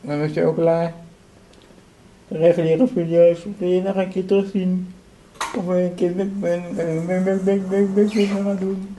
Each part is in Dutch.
Dan is je ook klaar. De reguliere video's wil je nog een keer terugzien. Of wil je een keer gaan doen.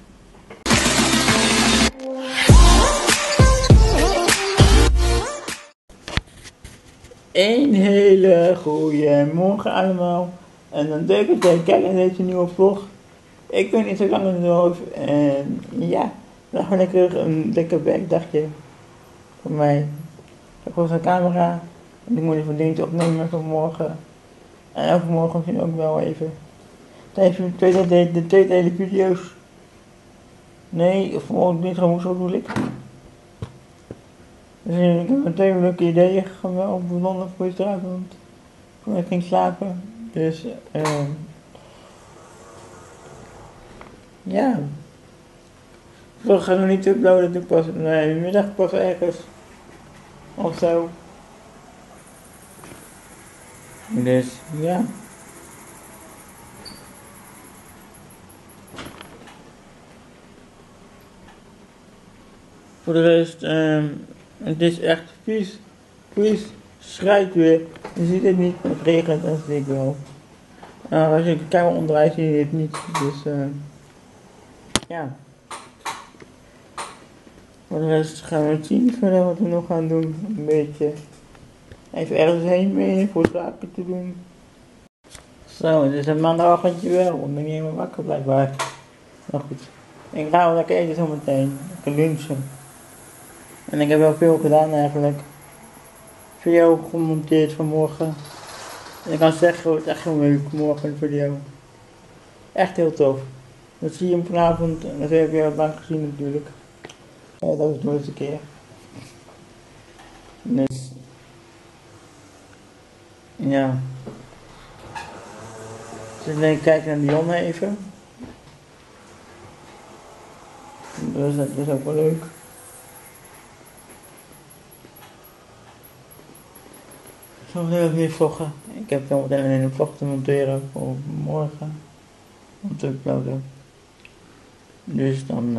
Een hele goede morgen allemaal. En dan leuk dat je kijkt naar deze nieuwe vlog. Ik ben niet zo lang in de hoofd. En ja, dan ga lekker een lekker werkdagje. Voor mij. Ik heb gewoon zo'n camera. En ik moet even dingen opnemen voor morgen. En overmorgen misschien ook wel even. Tijdens de tweede video's. Nee, vanmorgen niet gewoon zo bedoel ik. Dus ik heb meteen leuke ideeën gewoon op begonnen voor gisteravond. Toen ik ging slapen. Dus ja. We gaan nog niet uploaden, toen pas nee, middag pas ergens. Of zo. Dus ja. Voor de rest, het is echt vies, schrijt weer. Je ziet het niet, het regent en zie ik wel. Als je de camera omdraait zie je het niet, dus ja. Voor de rest gaan we het zien verder wat we nog gaan doen, een beetje. Even ergens heen mee voor zaken te doen. Zo, het is een maandagavondje wel, ik ben niet helemaal wakker blijkbaar. Maar goed, ik ga wel lekker eten zometeen, lekker lunchen. En ik heb wel veel gedaan eigenlijk. Video gemonteerd vanmorgen. En ik kan zeggen, het wordt echt heel leuk morgen een video. Echt heel tof. Dat zie je hem vanavond en dat heb je al lang gezien natuurlijk. Ja, dat was de eerste keer. Dus ja. Dus ik kijk naar Dionne even. Dus dat is ook wel leuk. Ik zal heel weer vloggen. Ik heb wel meteen een vlog te monteren voor morgen. Om te uploaden. Dus dan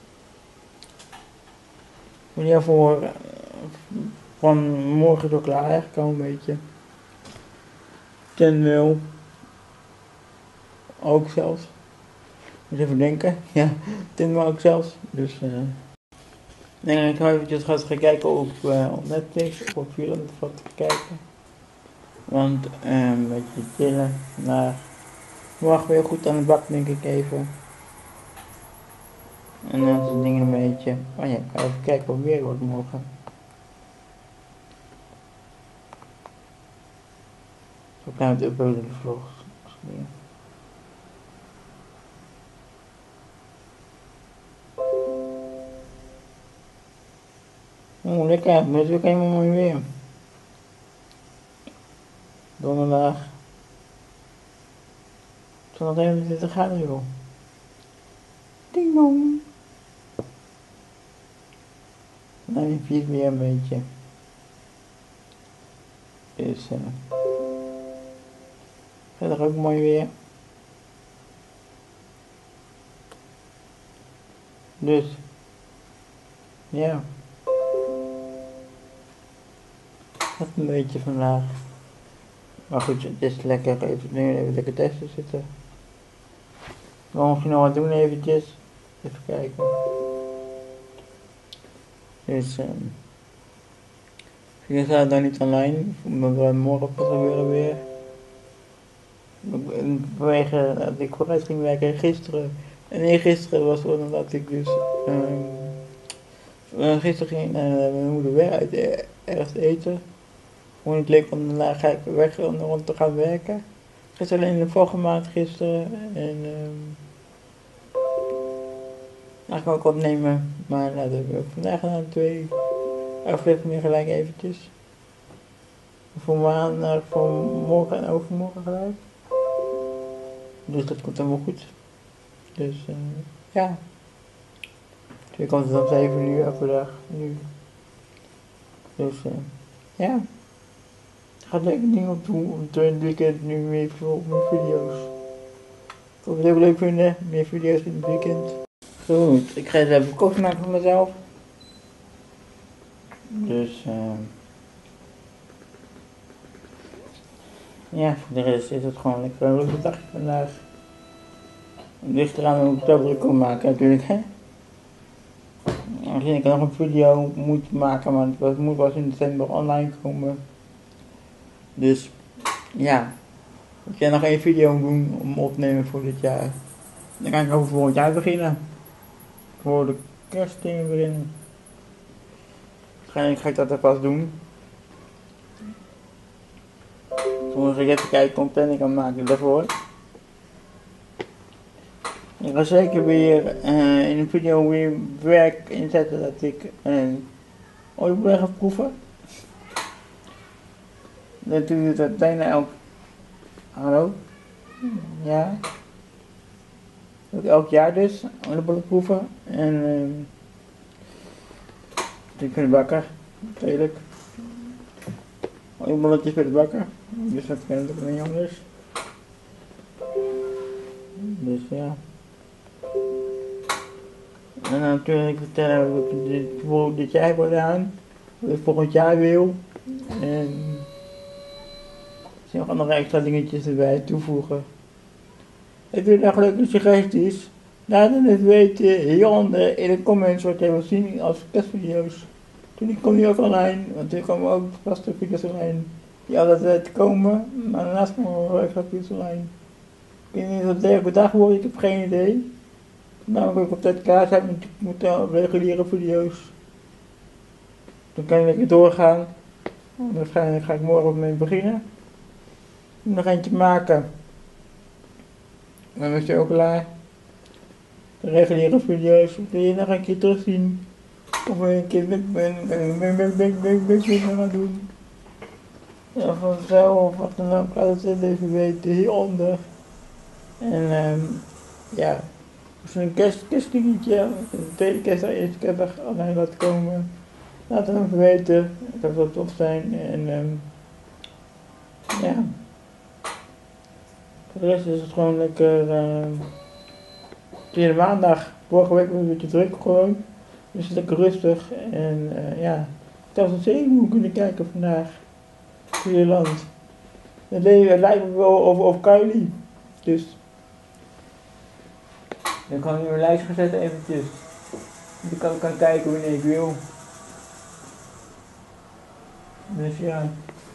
wil je voor van morgen door klaar eigenlijk al een beetje. Ten wil. Ook zelfs. Moet even denken. Ja, ten wil ook zelfs. Dus ik ga eventjes gaan kijken op Netflix of op film of wat te kijken. Want een beetje chillen. Maar wacht weer goed aan de bak denk ik even. En dan zijn dingen een beetje. Oh ja, ik ga even kijken wat weer wordt morgen. Zo kan het uploaden de vlog. Oh, lekker, het is ook helemaal mooi weer. Donderdag. Zondag 21 graden joh. Ding dong. Nou, je viert weer een beetje. Dus verder ook mooi weer. Dus ja. Dat een beetje vandaag. Maar goed, het is lekker even lekker testen zitten. We gaan misschien nog wat doen eventjes. Even kijken. Dus ik sta dan niet online, omdat we morgen pas gebeuren weer. Vanwege dat ik vooruit ging werken gisteren. En eergisteren was het omdat ik dus gisteren ging mijn moeder weer uit ergens eten. Gewoon niet leuk, want daarna ga ik weg om te gaan werken. Gisteren alleen de volgende maand gisteren en ik kan ook opnemen, maar dat heb ik ook vandaag gedaan 2 afleveringen gelijk eventjes. Voor maandag, voor morgen en overmorgen gelijk. Dus dat komt helemaal goed. Dus ja. Dus komt het om 7 uur elke dag nu. Dus ja. Ik ga lekker dingen op doen om het weekend nu meer op mijn video's. Ik hoop het ook leuk vinden, meer video's in het weekend. Goed, ik ga eens even koffie maken voor mezelf. Dus Ja, voor de rest is het gewoon lekker een leuke dagje vandaag. Het ligt eraan hoe ik het druk kan maken natuurlijk, hè. Misschien ik nog een video moet maken, maar het moet pas in december online komen. Dus ja, ik ga nog één video doen om op te nemen voor dit jaar. Dan kan ik over volgend jaar beginnen. Voor de kerstdingen beginnen. Waarschijnlijk ga ik dat er pas doen. Soms ga ik even kijken of planning kan maken daarvoor. Ik ga zeker weer in een video weer werk inzetten dat ik oliebol ga proeven. Dat doe je dat bijna elk... Hallo? Ja. Ook elk jaar dus, oliebollen proeven. En die kunnen bakken, natuurlijk. Oliebolletjes met de bakken. Dus dat kan natuurlijk niet anders. Dus ja. En natuurlijk vertellen wat ik dit jaar heb gedaan. Wat ik volgend jaar wil. En er zijn nog andere extra dingetjes erbij toevoegen. Heb je nog leuke suggesties? Laat het weten hieronder in de comments wat je wil zien als testvideo's. Toen kom je ook online, want er komen ook vaste video's online die altijd komen, maar daarnaast komen er wel extra video's online. Ik weet niet of het elke dag wordt, ik heb geen idee. Namelijk op dat kaart heb ik reguliere video's. Dan kan je lekker doorgaan. Waarschijnlijk ga ik morgen mee beginnen. Nog eentje maken. Dan is je ook klaar. De reguliere video's wil je nog een keer terugzien. Of een keer gaan doen. Ja, vanzelf of wat dan ook. Laat het even weten hieronder. En ja. Als een kerstdingetje, een tweede kerst of eerste kerstdag online laten komen. Laat het even weten. Dat zou tof zijn. En ja. Voor de rest is het gewoon lekker. Tweede maandag. Vorige week was het een beetje druk gewoon. Dus het is lekker rustig. En ja. Zelfs een zeemoe kunnen kijken vandaag. Voor je land. Het lijkt me wel over Kylie. Dus. Dan kan ik nu een lijst gaan zetten eventjes. Ik kan kijken wanneer ik wil. Dus ja.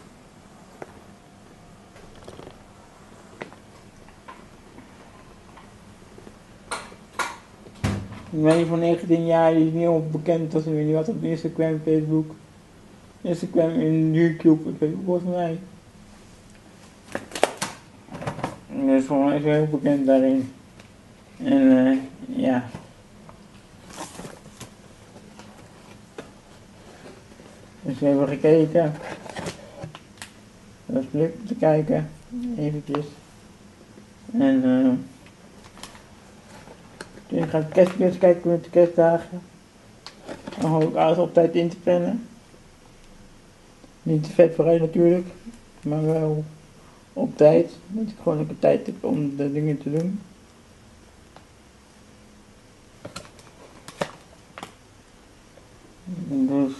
Een meisje van 19 jaar die is niet helemaal bekend als ze weet niet wat op Instagram, Facebook, Instagram en YouTube, ik weet niet volgens mij. Dus voor mij is ze heel bekend daarin. En ja. Dus we hebben gekeken. Dat was leuk om te kijken. Eventjes. En toen ga ik kerstfilms kijken met de kerstdagen. Dan hoop ik alles op tijd in te plannen. Niet te vet vooruit natuurlijk. Maar wel op tijd. Dat ik gewoon lekker tijd heb om de dingen te doen. Dus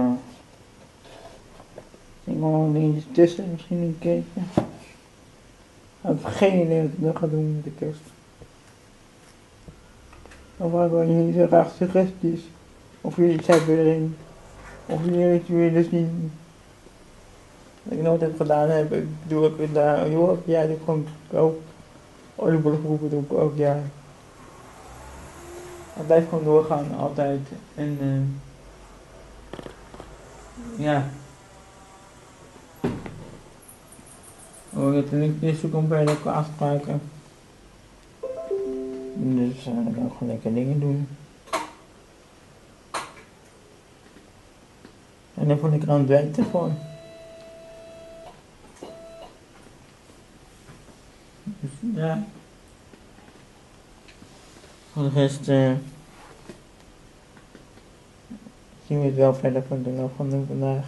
ik wil nog dingetjes tussen misschien een keertje. Ik heb geen idee wat ik nog ga doen met de kerst. Of waar jullie zo graag suggesties. Of jullie iets hebben erin. Of jullie iets willen zien. Wat ik nooit heb gedaan heb, ik doe ik daar. Ja, ik doe gewoon ook oliebollengroepen doe ik ook, ja. Het blijft gewoon doorgaan, altijd. En ja. Oh, je hebt een linkje zoeken bij leuke afspraken. Dus dan kan ik gewoon lekker dingen doen. En dan vond ik er aan het werk ervoor. Dus ja. Voor de rest zien we het wel verder van de loop van doen vandaag.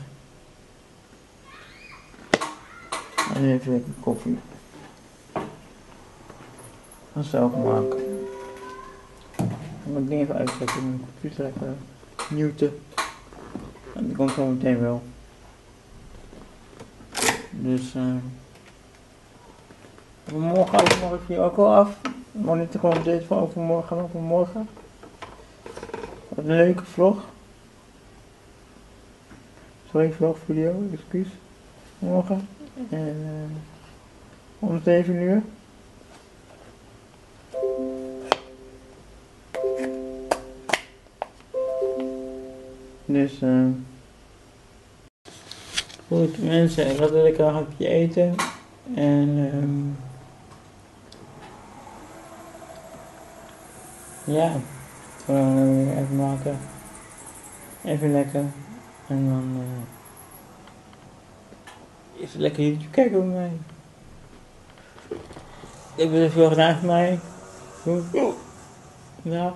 En nu even lekker koffie. Vanzelf maken. Ik moet dingen even uitzetten, mijn computer even muten. En die komt zo meteen wel. Dus Morgen overmorgen is hier ook al af. Monitor gewoon dit van overmorgen en overmorgen. Wat een leuke vlog. Sorry, vlogvideo, excuus. Morgen. En om 7 uur. Dus goed mensen, ik ga lekker een hapje eten. En ja, gewoon even maken. Even lekker. En dan is het lekker YouTube kijken bij mij. Ik heb er veel gedaan voor mij. Goed. Ja.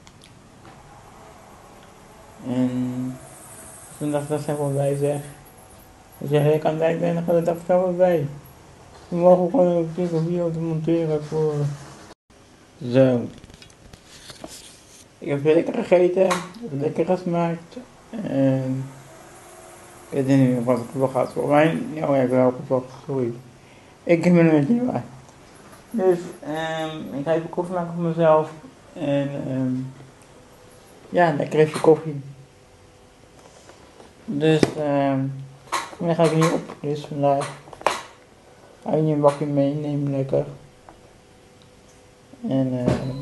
En vandaag dat zijn gewoon bij zeg. Als je heel aan het werk bent, dan gaat de dag wel weer bij. We mogen gewoon een video te monteren voor. Zo. Ik heb lekker gegeten, ik heb lekker gesmaakt. En ik weet niet wat ik vlog had voor mij. Oh ja, ik heb wel gevlogd, sorry. Ik heb me er met niet bij. Dus ik ga even koffie maken voor mezelf. En ja, lekker even koffie. Dus dan ga ik niet op. Dus vandaag ga je een bakje meenemen, lekker. En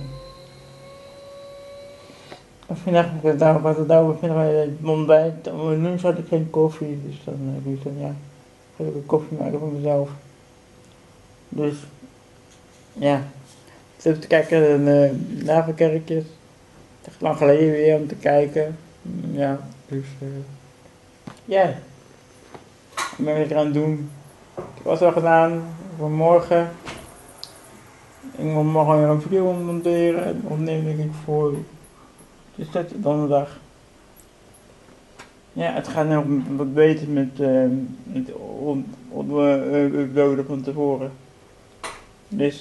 vandaag heb ik het wat vandaag het ontbijt. Om lunch had ik geen koffie, dus dan heb ik dan ja, ga ik een koffie maken voor mezelf. Dus ja, even te kijken naar Navelkerkjes. Het is lang geleden weer om te kijken. Ja, dus ja, ik ben weer aan het doen. Ik heb wat al gedaan voor morgen. Ik moet morgen weer een video monteren. Opnemen denk ik voor. Dus dat is donderdag. Ja, het gaat nog wat beter met uploaden van tevoren. Dus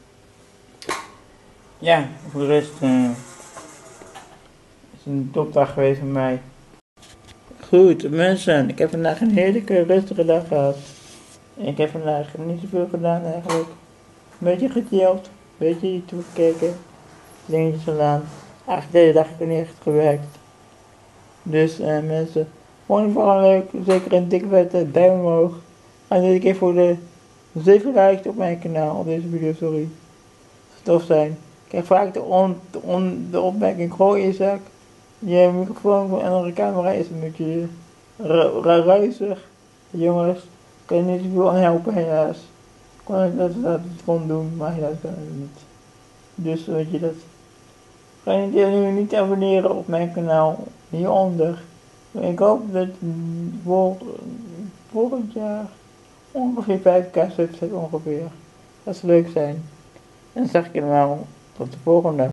ja, voor de rest is het een topdag geweest voor mij. Goed mensen, ik heb vandaag een heerlijke rustige dag gehad. Ik heb vandaag niet zoveel gedaan eigenlijk. Een beetje gechilled, een beetje YouTube gekeken, dingetjes gedaan. Eigenlijk de hele dag heb ik niet echt gewerkt. Dus mensen, vond je het vooral leuk, zeker een dikke vette duim omhoog. En dit keer voor de 7 likes op mijn kanaal, op deze video, sorry. Tof zijn. Ik krijg vaak de opmerking, goh Isaac, je microfoon van een andere camera is een beetje ruisig. Jongens, ik kan je niet zoveel aan helpen helaas. Ik kon dat gewoon doen, maar helaas kan ik niet. Dus weet je dat. Ga je nu niet abonneren op mijn kanaal hieronder. Ik hoop dat volgend jaar ongeveer 5k subs heb ongeveer. Dat zou leuk zijn. En dan zeg ik helemaal tot de volgende.